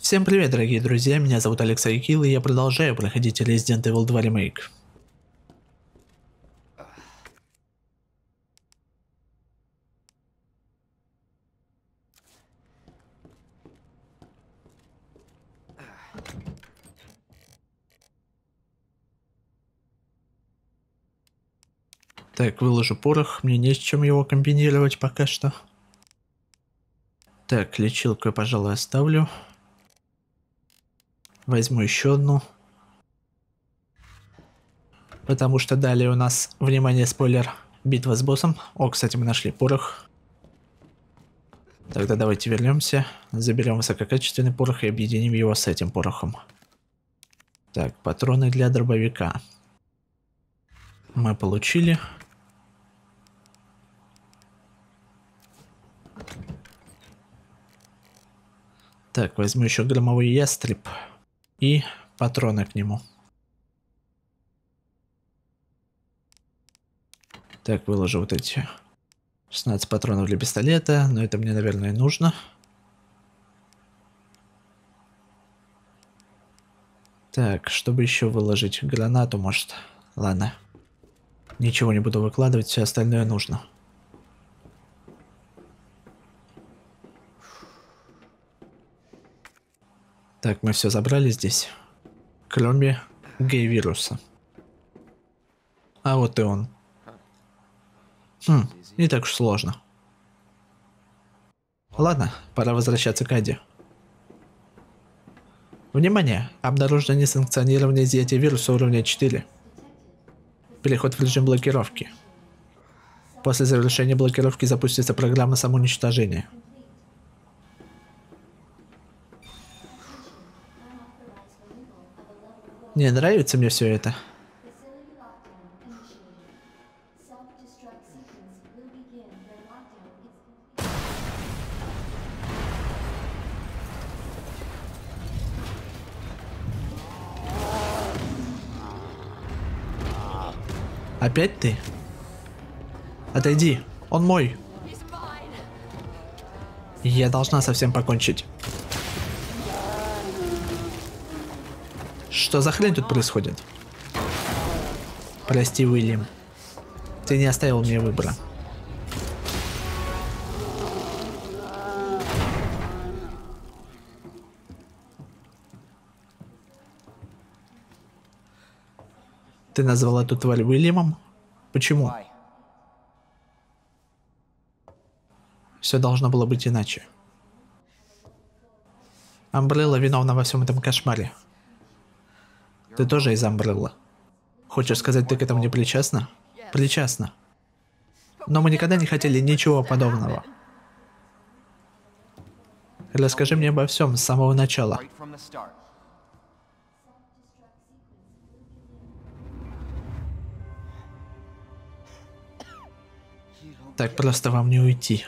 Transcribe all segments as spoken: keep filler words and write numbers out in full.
Всем привет, дорогие друзья, меня зовут Алексей Килл, и я продолжаю проходить Resident Evil два Remake. Так, выложу порох, мне не с чем его комбинировать пока что. Так, лечилку я, пожалуй, оставлю. Возьму еще одну. Потому что далее у нас, внимание, спойлер, битва с боссом. О, кстати, мы нашли порох. Тогда давайте вернемся, заберем высококачественный порох и объединим его с этим порохом. Так, патроны для дробовика мы получили. Так, возьму еще громовой ястреб и патроны к нему. Так, выложу вот эти шестнадцать патронов для пистолета, но это мне, наверное, нужно. Так, чтобы еще выложить гранату, может. Ладно. Ничего не буду выкладывать, все остальное нужно. Так, мы все забрали здесь, кроме гей-вируса. А вот и он. Хм, не так уж сложно. Ладно, пора возвращаться к Аде. Внимание! Обнаружено несанкционированное изъятие вируса уровня четыре. Переход в режим блокировки. После завершения блокировки запустится программа самоуничтожения. Не нравится мне все это. Опять ты? Отойди, он мой. Я должна совсем покончить. Что за хрень тут происходит? Прости, Уильям. Ты не оставил мне выбора. Ты назвал эту тварь Уильямом? Почему? Все должно было быть иначе. Амбрелла виновна во всем этом кошмаре. Ты тоже из Амбрелла. Хочешь сказать, ты к этому не причастна? Причастна. Но мы никогда не хотели ничего подобного. Расскажи мне обо всем с самого начала. Так просто вам не уйти.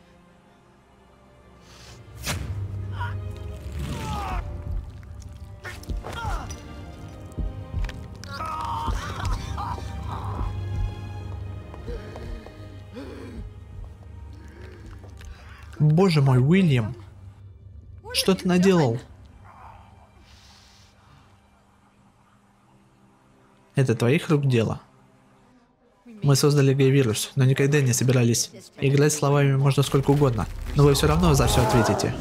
Боже мой, Уильям, что ты наделал? Это твоих рук дело. Мы создали гей-вирус, но никогда не собирались. Играть словами можно сколько угодно, но вы все равно за все ответите.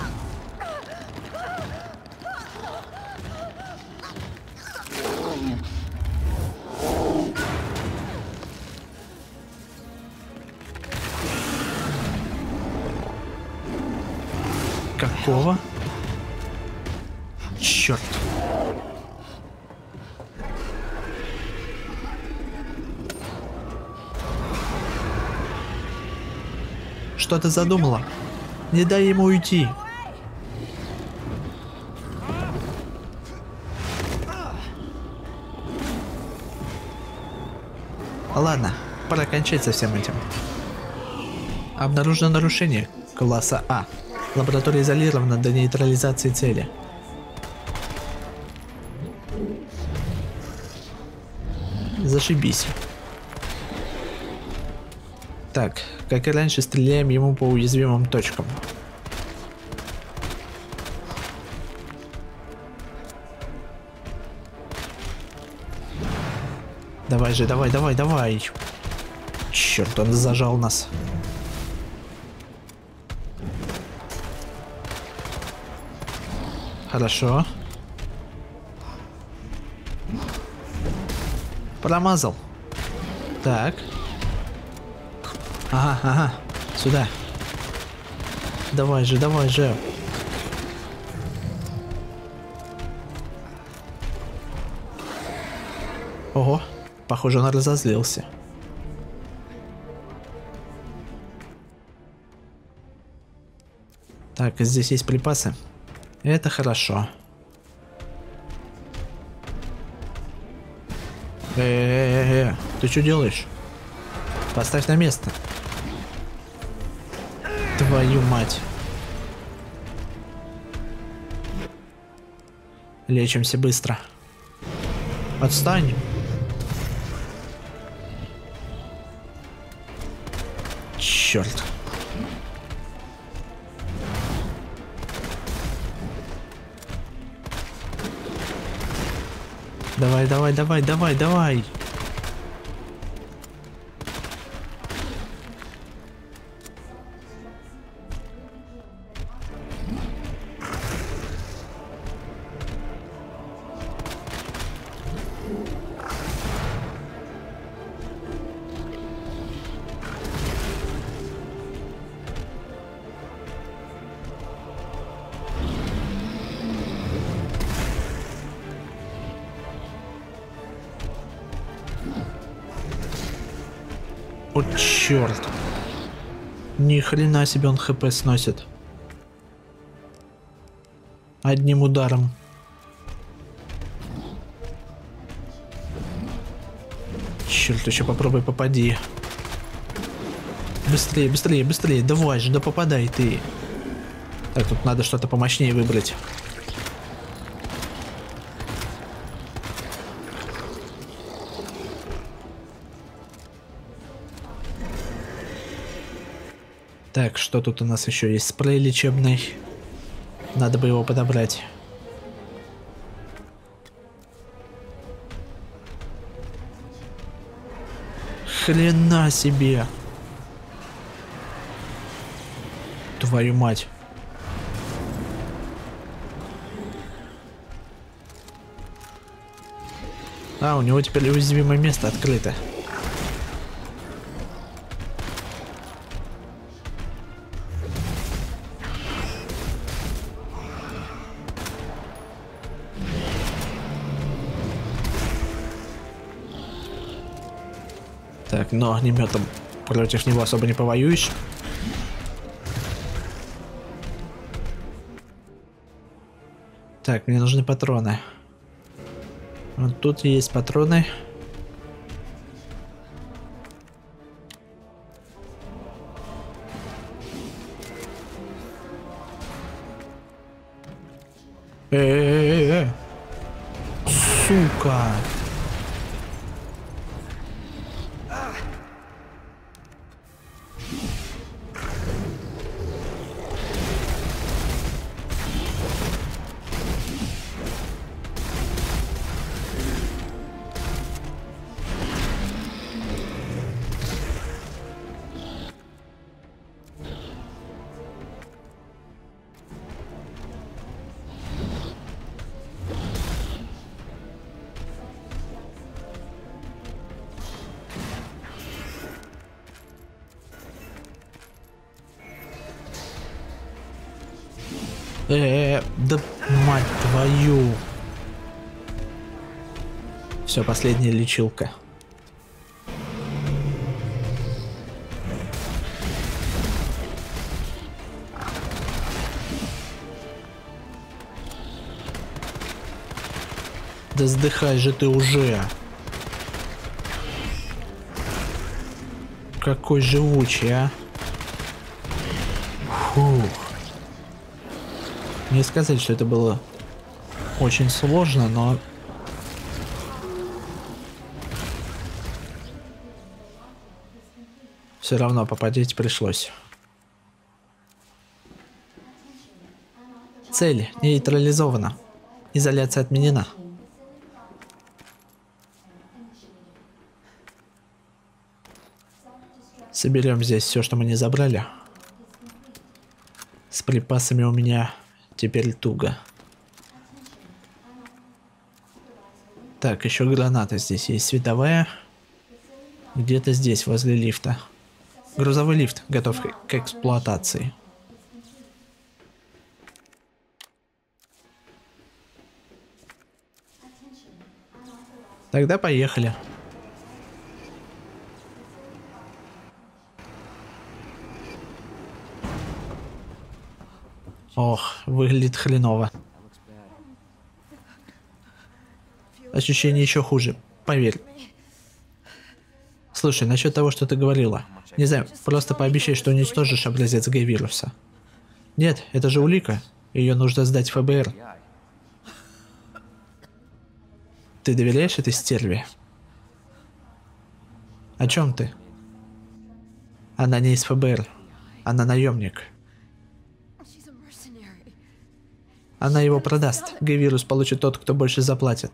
Какого? Черт. Что ты задумала? Не дай ему уйти. Ладно, пора кончать со всем этим. Обнаружено нарушение класса А. Лаборатория изолирована до нейтрализации цели. Зашибись. Так, как и раньше, стреляем ему по уязвимым точкам. Давай же, давай, давай, давай. Черт, он зажал нас. Хорошо. Промазал. Так. Ага, ага. Сюда. Давай же, давай же. Ого. Похоже, он разозлился. Так, здесь есть припасы. Это хорошо. Э-э-э-э, ты что делаешь? Поставь на место. Твою мать. Лечимся быстро. Отстань. Черт. Давай, давай, давай, давай, давай. О, черт. Ни хрена себе он хп сносит. Одним ударом. Черт, еще попробуй попади. Быстрее, быстрее, быстрее. Давай же, да попадай ты. Так, тут надо что-то помощнее выбрать. Так, что тут у нас еще есть? Спрей лечебный. Надо бы его подобрать. Хрена себе. Твою мать. А, у него теперь уязвимое место открыто. Так, но огнеметом против него особо не повоюешь. Так, мне нужны патроны. Вот тут есть патроны. Э-э-э-э. Сука. Э-э-э, да мать твою. Все, последняя лечилка. Да сдыхай же ты уже. Какой живучий, а. Фух. Не сказать, что это было очень сложно, но... Все равно попадить пришлось. Цель нейтрализована. Изоляция отменена. Соберем здесь все, что мы не забрали. С припасами у меня теперь туго. Так, еще граната здесь есть, световая. Где-то здесь, возле лифта. Грузовой лифт готов к эксплуатации. Тогда поехали. Ох, выглядит хреново. Ощущение еще хуже, поверь. Слушай, насчет того, что ты говорила. Не знаю, просто пообещай, что уничтожишь образец Г-вируса. Нет, это же улика. Ее нужно сдать ФБР. Ты доверяешь этой стерве? О чем ты? Она не из ФБР. Она наемник. Она его продаст. Г-вирус получит тот, кто больше заплатит.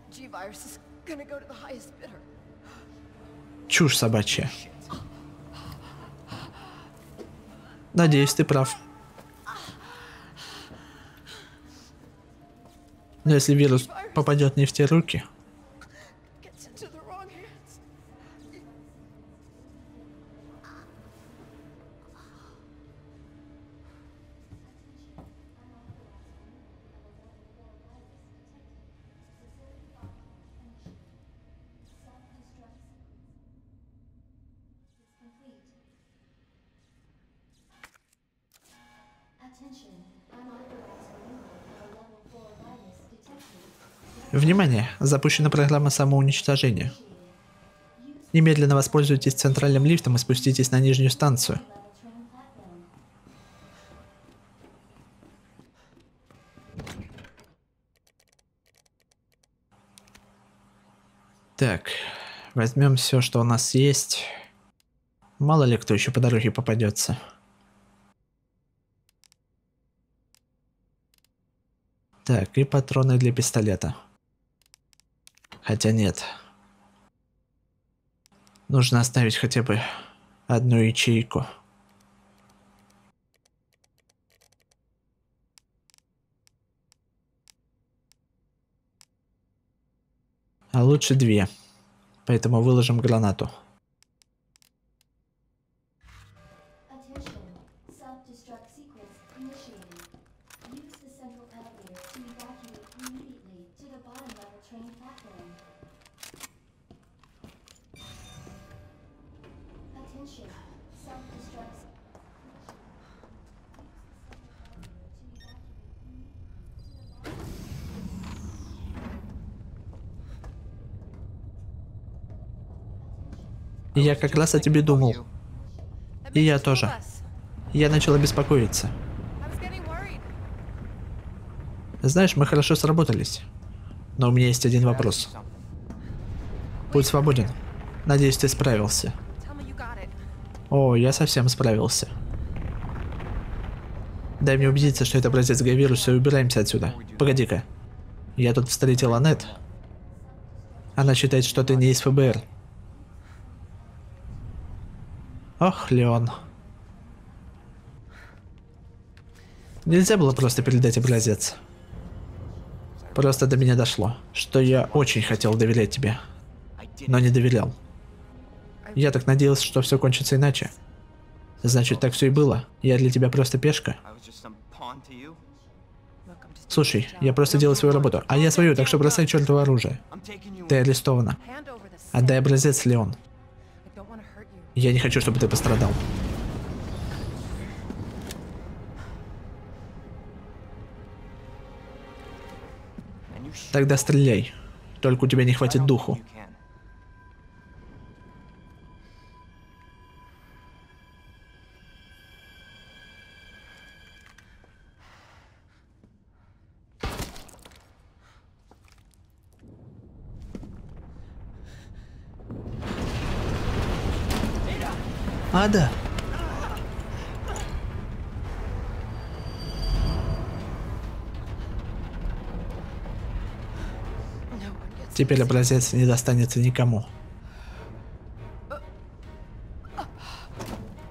Чушь собачья. Надеюсь, ты прав. Но если вирус попадет не в те руки... Внимание! Запущена программа самоуничтожения. Немедленно воспользуйтесь центральным лифтом и спуститесь на нижнюю станцию. Так, возьмем все, что у нас есть. Мало ли кто еще по дороге попадется. Так, и патроны для пистолета. Хотя нет. Нужно оставить хотя бы одну ячейку. А лучше две. Поэтому выложим гранату. Я как раз о тебе думал. И я тоже. Я начала беспокоиться. Знаешь, мы хорошо сработались. Но у меня есть один вопрос. Путь свободен. Надеюсь, ты справился. О, я совсем справился. Дай мне убедиться, что это образец Г-вируса, и убираемся отсюда. Погоди-ка. Я тут встретил Аннет. Она считает, что ты не из ФБР. Ох, Леон. Нельзя было просто передать образец. Просто до меня дошло, что я очень хотел доверять тебе, но не доверял. Я так надеялся, что все кончится иначе. Значит, так все и было. Я для тебя просто пешка. Слушай, я просто делаю свою работу, а я свою, так что бросай чертово оружие. Ты арестована. Отдай образец, Леон. Я не хочу, чтобы ты пострадал. Тогда стреляй. Только у тебя не хватит духу. Ада! Теперь образец не достанется никому.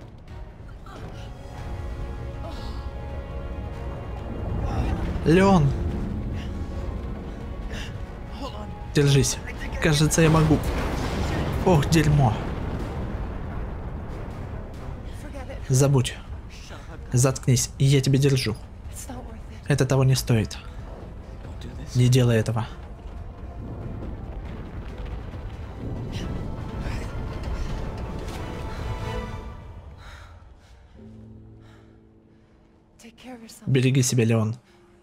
Леон! Держись. Кажется, я могу. Ох, дерьмо. Забудь. Заткнись, и я тебя держу. Это того не стоит. Не делай этого. Береги себя, Леон.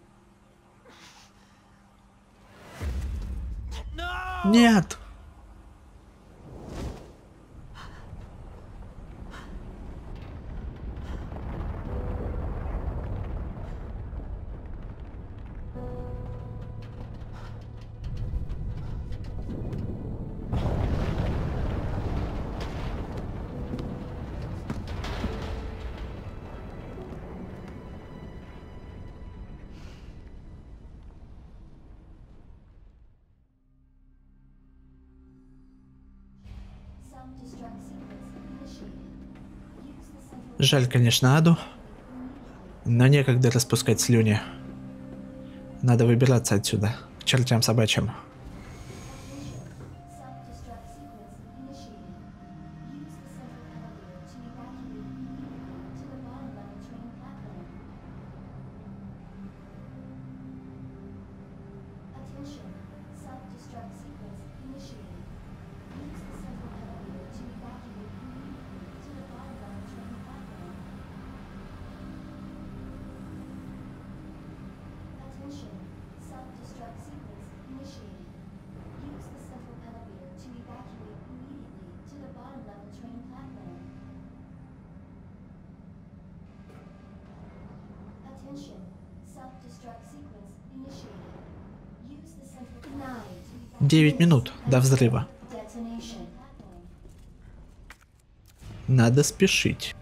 Нет! Жаль, конечно, Аду, но некогда распускать слюни. Надо выбираться отсюда, к чертям собачьим. Девять минут до взрыва. Надо спешить.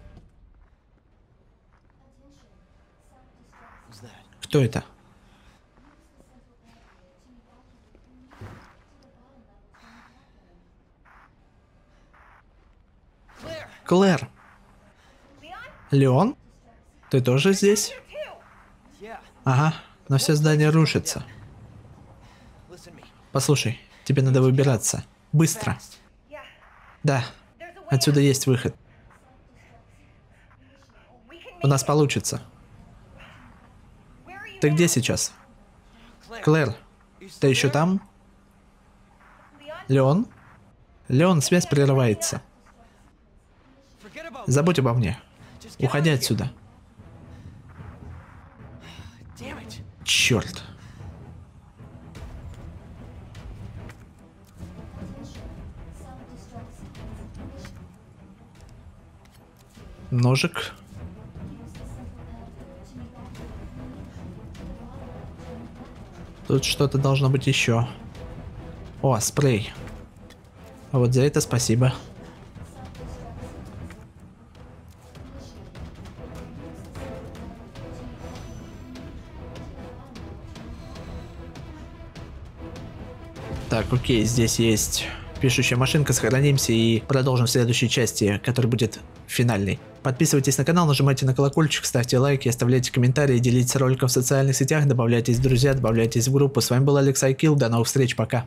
Кто это? Клэр. Леон? Ты тоже здесь? Ага, но все здание рушится. Послушай, тебе надо выбираться. Быстро. Да, отсюда есть выход. У нас получится. Ты где сейчас? Клэр, ты еще там? Леон? Леон, связь прерывается. Забудь обо мне. Уходи отсюда. Черт. Ножик. Тут что-то должно быть еще. О, спрей. Вот за это спасибо. Так, окей, здесь есть пишущая машинка, сохранимся и продолжим в следующей части, которая будет финальной. Подписывайтесь на канал, нажимайте на колокольчик, ставьте лайки, оставляйте комментарии, делитесь роликом в социальных сетях, добавляйтесь в друзья, добавляйтесь в группу. С вами был Алексай Килл, до новых встреч, пока.